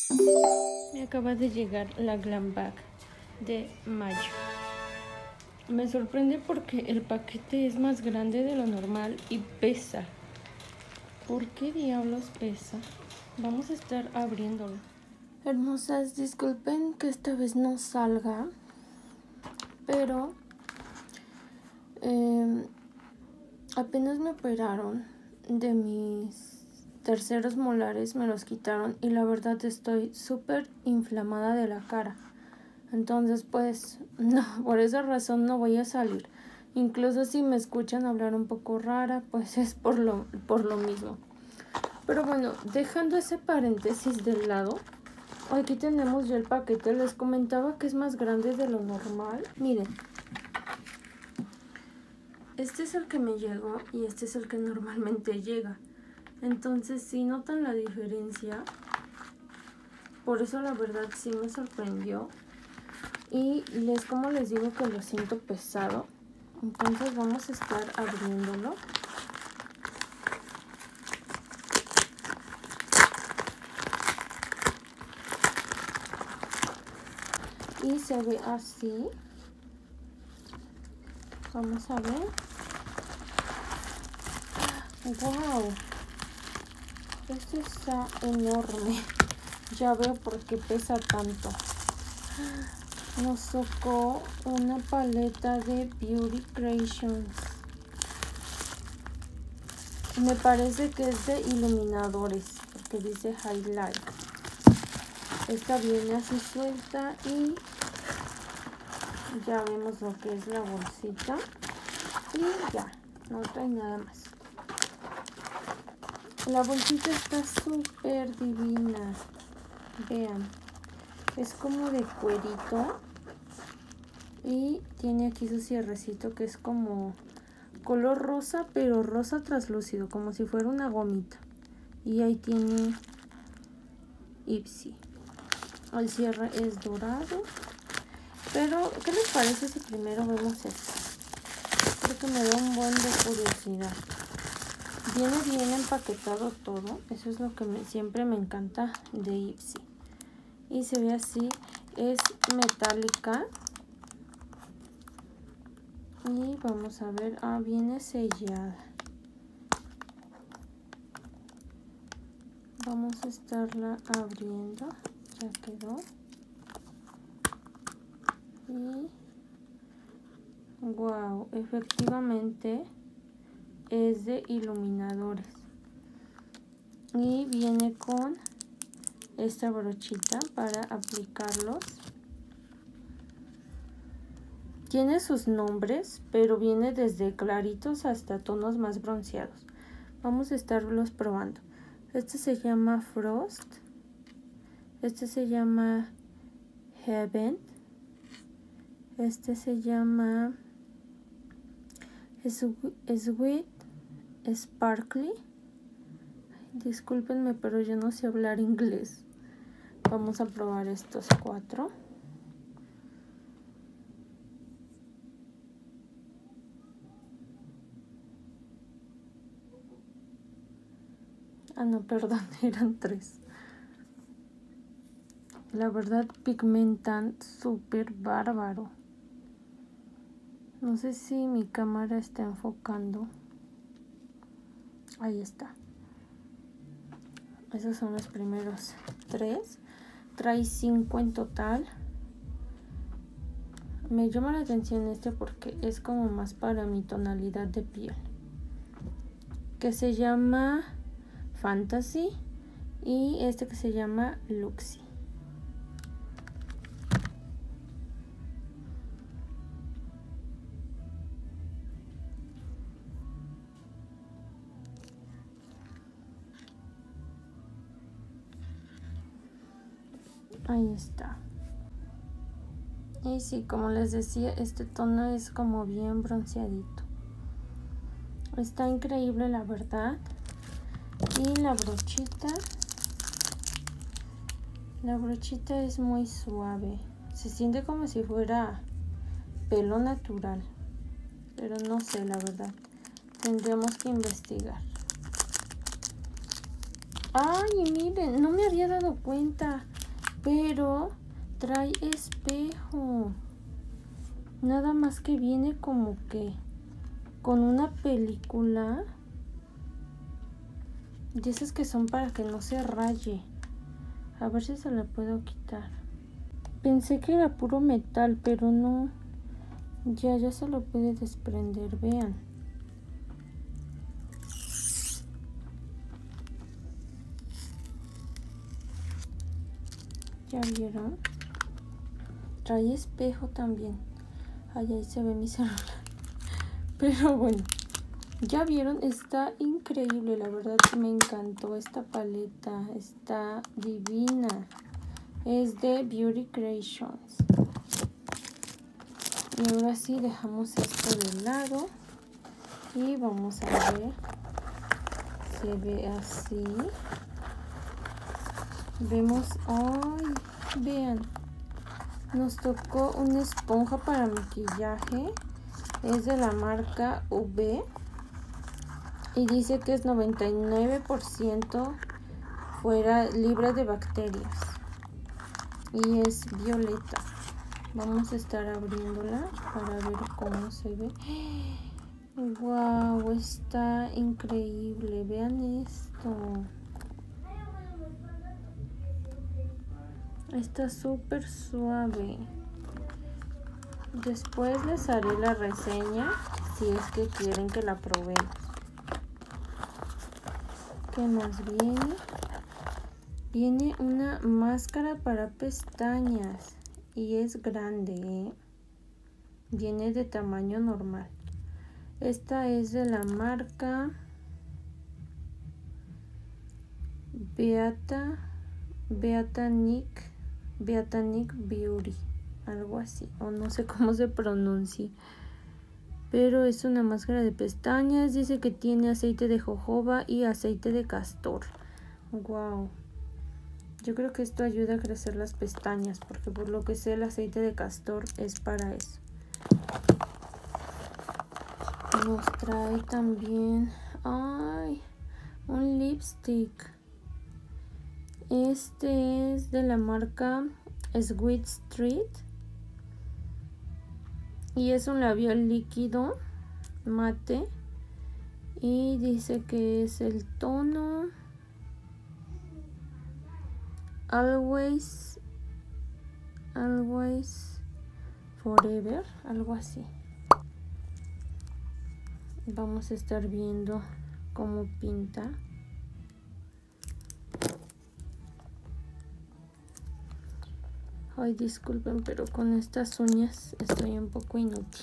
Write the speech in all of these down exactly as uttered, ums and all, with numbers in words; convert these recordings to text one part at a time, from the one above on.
Me acaba de llegar la Glam Bag de mayo. Me sorprende porque el paquete es más grande de lo normal y pesa. ¿Por qué diablos pesa? Vamos a estar abriéndolo. Hermosas, disculpen que esta vez no salga, pero eh, apenas me operaron de mis terceros molares, me los quitaron y la verdad estoy súper inflamada de la cara. Entonces pues no, por esa razón no voy a salir. Incluso si me escuchan hablar un poco rara, pues es por lo, por lo mismo. Pero bueno, dejando ese paréntesis del lado, aquí tenemos ya el paquete. Les comentaba que es más grande de lo normal. Miren, este es el que me llegó y este es el que normalmente llega. Entonces si notan la diferencia, por eso la verdad sí me sorprendió. Y les, como les digo que lo siento pesado, entonces vamos a estar abriéndolo. Y se ve así. Vamos a ver. ¡Wow! Este está enorme. Ya veo por qué pesa tanto. Nos tocó una paleta de Beauty Creations. Me parece que es de iluminadores, porque dice Highlight. Esta viene así suelta y ya vemos lo que es la bolsita. Y ya, no trae nada más. La bolsita está súper divina. Vean, es como de cuerito. Y tiene aquí su cierrecito que es como color rosa, pero rosa translúcido, como si fuera una gomita. Y ahí tiene Ipsy. El cierre es dorado. Pero, ¿qué les parece si primero vemos esto? Creo que me da un buen de curiosidad. Viene bien empaquetado todo. Eso es lo que me, siempre me encanta de Ipsy. Y se ve así. Es metálica. Y vamos a ver. Ah, viene sellada. Vamos a estarla abriendo. Ya quedó. Y wow, efectivamente es de iluminadores. Y viene con esta brochita para aplicarlos. Tiene sus nombres, pero viene desde claritos hasta tonos más bronceados. Vamos a estarlos probando. Este se llama Frost. Este se llama Heaven. Este se llama Sweet Sparkly. Discúlpenme, pero yo no sé hablar inglés. Vamos a probar estos cuatro. Ah, no, perdón, eran tres. La verdad, pigmentan súper bárbaro. No sé si mi cámara está enfocando. Ahí está. Esos son los primeros tres. Trae cinco en total. Me llama la atención este porque es como más para mi tonalidad de piel. Que se llama Fantasy. Y este que se llama Luxy. Ahí está. Y sí, como les decía, este tono es como bien bronceadito. Está increíble, la verdad. Y la brochita. La brochita es muy suave. Se siente como si fuera pelo natural. Pero no sé, la verdad. Tendríamos que investigar. ¡Ay, miren! No me había dado cuenta. pero trae espejo. Nada más que viene como que con una película de esas que son para que no se raye. A ver si se la puedo quitar. Pensé que era puro metal, pero no. Ya, ya se lo puede desprender, vean. ¿Ya vieron? Trae espejo también. Ay, ahí se ve mi celular. Pero bueno, ya vieron, está increíble, la verdad me encantó esta paleta, está divina. Es de Beauty Creations. Y ahora sí dejamos esto de lado y vamos a ver. Se ve así. Vemos, ay, vean, nos tocó una esponja para maquillaje. Es de la marca U V y dice que es noventa y nueve por ciento fuera libre de bacterias y es violeta. Vamos a estar abriéndola para ver cómo se ve. Wow, está increíble, vean esto. Está súper suave. Después les haré la reseña si es que quieren que la probemos. ¿Qué más viene? Viene una máscara para pestañas y es grande, ¿eh? Viene de tamaño normal. Esta es de la marca Beata Beata Nick Beata Nick Beauty, algo así, o no sé cómo se pronuncia, pero es una máscara de pestañas. Dice que tiene aceite de jojoba y aceite de castor. Wow, yo creo que esto ayuda a crecer las pestañas, porque por lo que sé el aceite de castor es para eso. Nos trae también, ay, un lipstick. Este es de la marca Sweet Street y es un labial líquido mate y dice que es el tono Always Always Forever, algo así. Vamos a estar viendo cómo pinta. Ay, disculpen, pero con estas uñas estoy un poco inútil.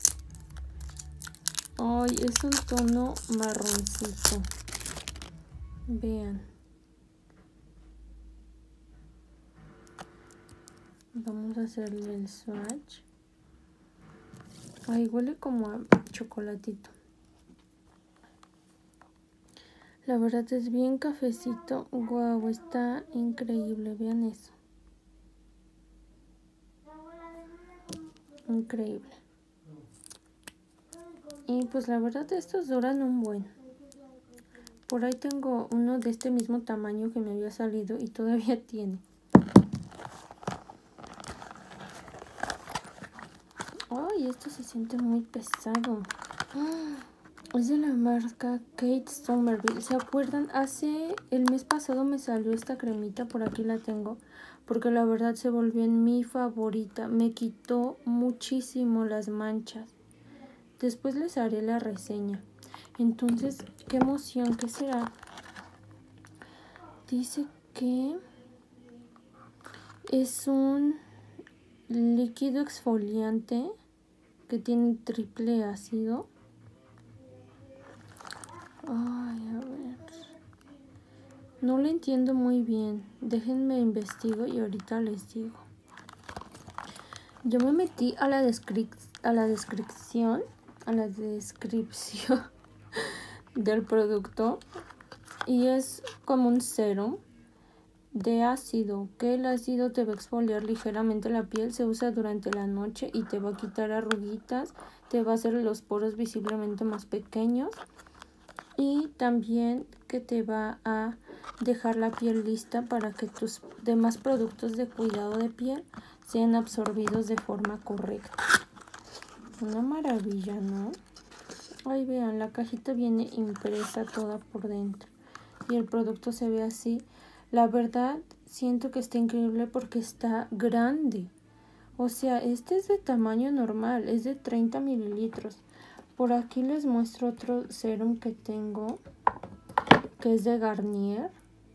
Ay, es un tono marroncito. Vean. Vamos a hacerle el swatch. Ay, huele como a chocolatito. La verdad es bien cafecito. Guau, está increíble. Vean eso. Increíble. Y pues la verdad estos duran un buen. Por ahí tengo uno de este mismo tamaño que me había salido y todavía tiene. Ay, esto se siente muy pesado. Es de la marca Kate Somerville. ¿Se acuerdan? Hace el mes pasado me salió esta cremita, por aquí la tengo, porque la verdad se volvió en mi favorita. Me quitó muchísimo las manchas. Después les haré la reseña. Entonces, qué emoción, ¿qué será? Dice que es un líquido exfoliante que tiene triple ácido. Ay, a ver. No lo entiendo muy bien. Déjenme investigo y ahorita les digo. Yo me metí a la descrip a la descripción, a la descripción del producto y es como un serum de ácido, que el ácido te va a exfoliar ligeramente la piel, se usa durante la noche y te va a quitar arruguitas, te va a hacer los poros visiblemente más pequeños y también que te va a dejar la piel lista para que tus demás productos de cuidado de piel sean absorbidos de forma correcta. Una maravilla, ¿no? Ay, vean, la cajita viene impresa toda por dentro y el producto se ve así. La verdad, siento que está increíble porque está grande. O sea, este es de tamaño normal, es de treinta mililitros. Por aquí les muestro otro serum que tengo, que es de Garnier.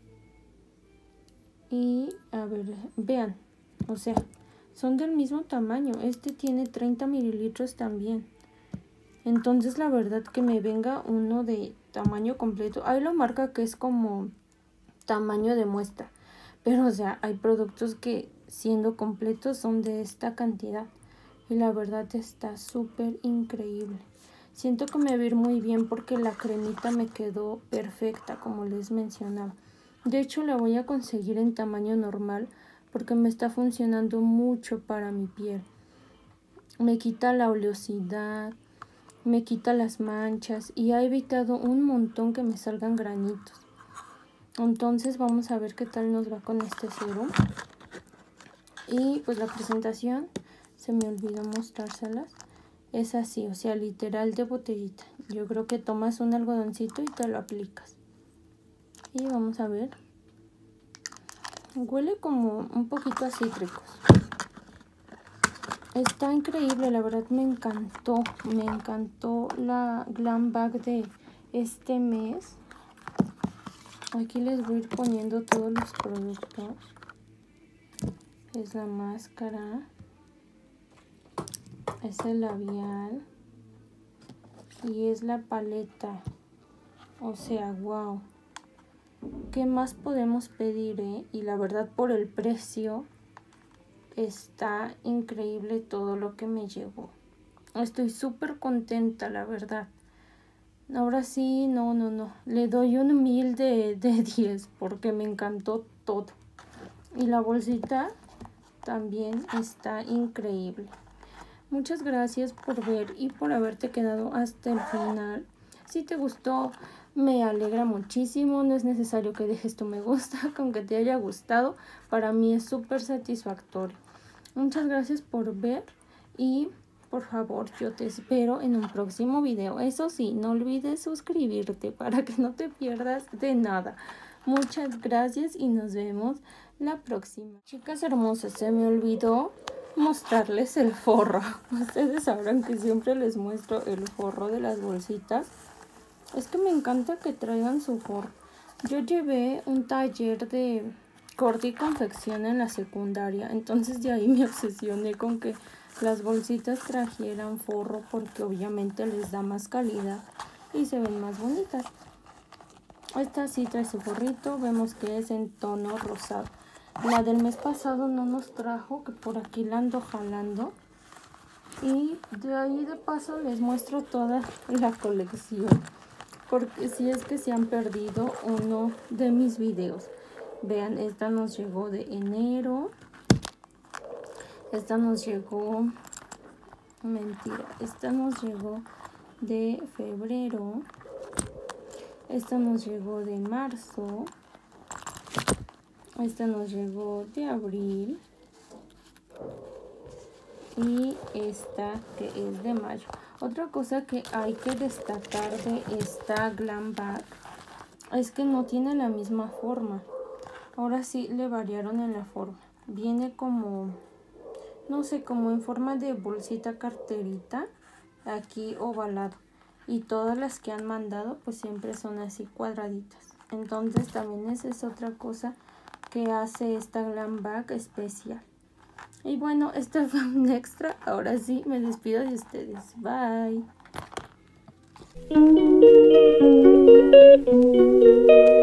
Y, a ver, vean, o sea, son del mismo tamaño. Este tiene treinta mililitros también. Entonces, la verdad que me venga uno de tamaño completo. Ahí lo marca que es como tamaño de muestra. Pero, o sea, hay productos que siendo completos son de esta cantidad. Y la verdad está súper increíble. Siento que me va a ir muy bien porque la cremita me quedó perfecta, como les mencionaba. De hecho, la voy a conseguir en tamaño normal porque me está funcionando mucho para mi piel. Me quita la oleosidad, me quita las manchas y ha evitado un montón que me salgan granitos. Entonces vamos a ver qué tal nos va con este serum. Y pues la presentación, se me olvidó mostrárselas, es así, o sea, literal de botellita. Yo creo que tomas un algodoncito y te lo aplicas. Y vamos a ver. Huele como un poquito a cítricos. Está increíble, la verdad me encantó. Me encantó la Glam Bag de este mes. Aquí les voy a ir poniendo todos los productos. Es la máscara. Es el labial. Y es la paleta. O sea, wow. ¿Qué más podemos pedir, eh? Y la verdad, por el precio, está increíble todo lo que me llegó. Estoy súper contenta, la verdad. Ahora sí, no, no, no. Le doy un mil de, de diez porque me encantó todo. Y la bolsita también está increíble. Muchas gracias por ver y por haberte quedado hasta el final. Si te gustó, me alegra muchísimo. No es necesario que dejes tu me gusta, con que te haya gustado. Para mí es súper satisfactorio. Muchas gracias por ver y por favor yo te espero en un próximo video. Eso sí, no olvides suscribirte para que no te pierdas de nada. Muchas gracias y nos vemos la próxima. Chicas hermosas, se me olvidó mostrarles el forro. Ustedes sabrán que siempre les muestro el forro de las bolsitas. Es que me encanta que traigan su forro. Yo llevé un taller de corte y confección en la secundaria, entonces de ahí me obsesioné con que las bolsitas trajeran forro porque obviamente les da más calidad y se ven más bonitas. Esta sí trae su forrito, vemos que es en tono rosado. La del mes pasado no nos trajo, que por aquí la ando jalando. Y de ahí de paso les muestro toda la colección, porque si es que se han perdido uno de mis videos. Vean, esta nos llegó de enero. Esta nos llegó... Mentira. Esta nos llegó de febrero. Esta nos llegó de marzo. Esta nos llegó de abril. Y esta que es de mayo. Otra cosa que hay que destacar de esta Glam Bag es que no tiene la misma forma. Ahora sí le variaron en la forma. Viene como, no sé, como en forma de bolsita carterita, aquí ovalado. Y todas las que han mandado pues siempre son así cuadraditas. Entonces también esa es otra cosa que hace esta Glam Bag especial. Y bueno, este fue un extra. Ahora sí me despido de ustedes. Bye.